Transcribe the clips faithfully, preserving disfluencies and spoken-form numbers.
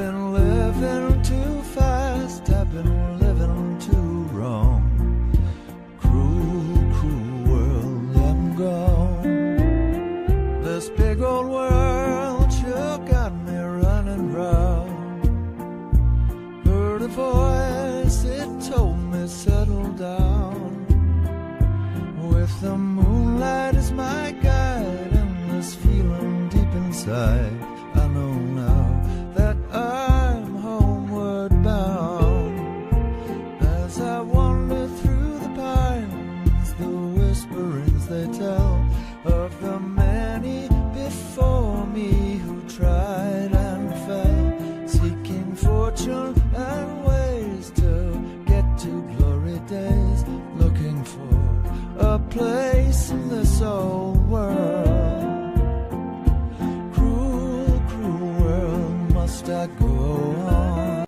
been living too fast, I've been living too wrong. Cruel, cruel world, I'm gone. This big old world sure got me running round. Heard a voice, it told me settle down. With the moonlight as my guide and this feeling deep inside, I know now that I'm homeward bound. As I wander through the pines, the whisperings they tell of the many before me who tried and fell, seeking fortune and ways to get to glory days, looking for a place in this old world. Cruel, cruel world, must I go on?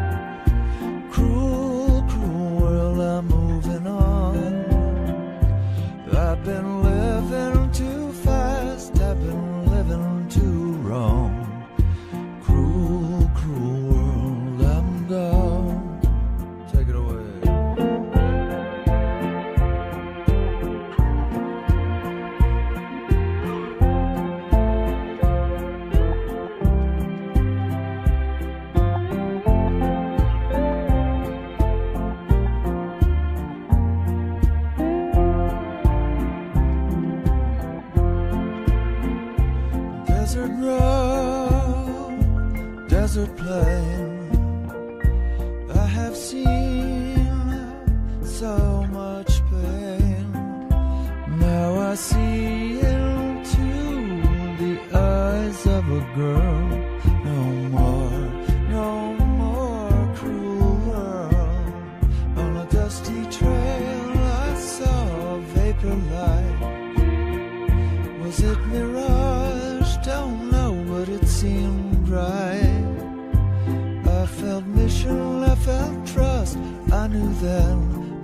Cruel, cruel world, I'm moving on. I've been living too fast, I've been living too wrong. Cruel, cruel world, I'm gone. Take it away. Desert road, desert plain, I have seen so much pain. Now I see into the eyes of a girl. No more, no more cruel world. On a dusty trail I saw a vapor light. Was it mirage? Don't know, but it seemed right. I felt mission, I felt trust. I knew then